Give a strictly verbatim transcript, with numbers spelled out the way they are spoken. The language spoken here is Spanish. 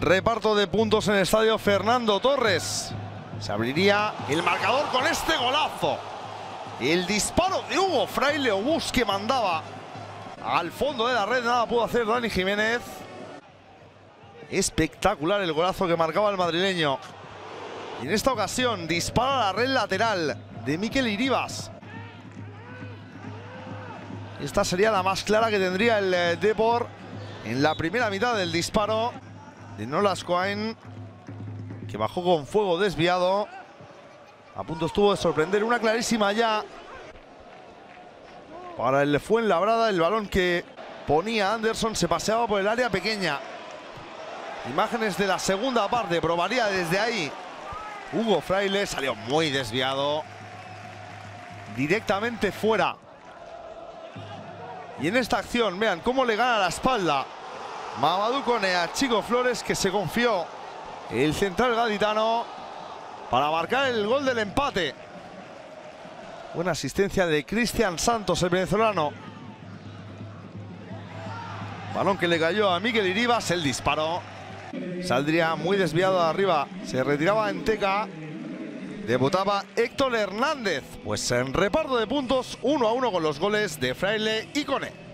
Reparto de puntos en el estadio Fernando Torres. Se abriría el marcador con este golazo. El disparo de Hugo Fraile Obús que mandaba al fondo de la red. Nada pudo hacer Dani Jiménez. Espectacular el golazo que marcaba el madrileño. Y en esta ocasión dispara a la red lateral de Mikel Iribas. Esta sería la más clara que tendría el eh, Depor en la primera mitad del disparo de Nolas Coain, que bajó con fuego desviado. A punto estuvo de sorprender. Una clarísima ya para el Fuenlabrada. El balón que ponía Anderson se paseaba por el área pequeña. Imágenes de la segunda parte. Probaría desde ahí Hugo Fraile. Salió muy desviado. Directamente fuera. Y en esta acción, vean cómo le gana la espalda Mamadou Koné a Chico Flores, que se confió el central gaditano para marcar el gol del empate. Buena asistencia de Cristian Santos, el venezolano. Balón que le cayó a Mikel Iribas. El disparo saldría muy desviado de arriba. Se retiraba en Teca. Debutaba Héctor Hernández. Pues en reparto de puntos, uno a uno con los goles de Fraile y Koné.